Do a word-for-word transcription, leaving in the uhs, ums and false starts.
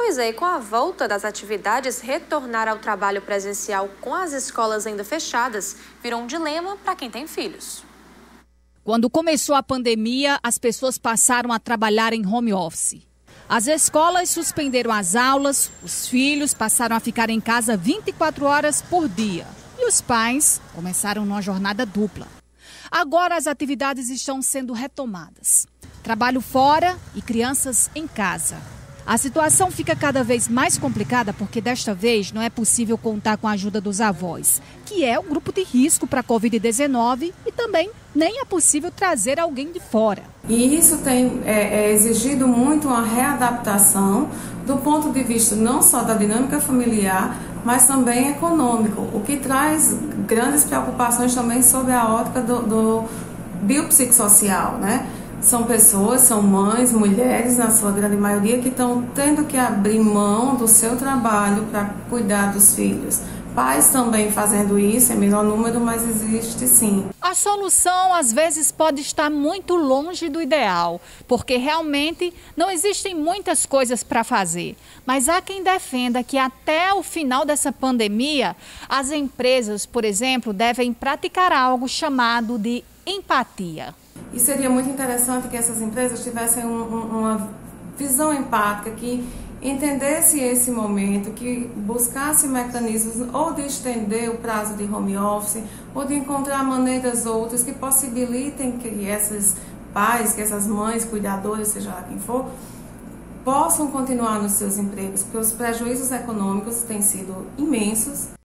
Pois é, e com a volta das atividades, retornar ao trabalho presencial com as escolas ainda fechadas virou um dilema para quem tem filhos. Quando começou a pandemia, as pessoas passaram a trabalhar em home office. As escolas suspenderam as aulas, os filhos passaram a ficar em casa vinte e quatro horas por dia. E os pais começaram numa jornada dupla. Agora as atividades estão sendo retomadas. Trabalho fora e crianças em casa. A situação fica cada vez mais complicada porque desta vez não é possível contar com a ajuda dos avós, que é o grupo de risco para a covid dezenove, e também nem é possível trazer alguém de fora. E isso tem é, é exigido muito uma readaptação do ponto de vista não só da dinâmica familiar, mas também econômico, o que traz grandes preocupações também sobre a ótica do, do biopsicossocial, né? São pessoas, são mães, mulheres, na sua grande maioria, que estão tendo que abrir mão do seu trabalho para cuidar dos filhos. Pais também fazendo isso, é menor número, mas existe sim. A solução, às vezes, pode estar muito longe do ideal, porque realmente não existem muitas coisas para fazer. Mas há quem defenda que até o final dessa pandemia, as empresas, por exemplo, devem praticar algo chamado de empatia. E seria muito interessante que essas empresas tivessem um, um, uma visão empática, que entendesse esse momento, que buscasse mecanismos ou de estender o prazo de home office, ou de encontrar maneiras outras que possibilitem que esses pais, que essas mães, cuidadoras, seja lá quem for, possam continuar nos seus empregos, porque os prejuízos econômicos têm sido imensos.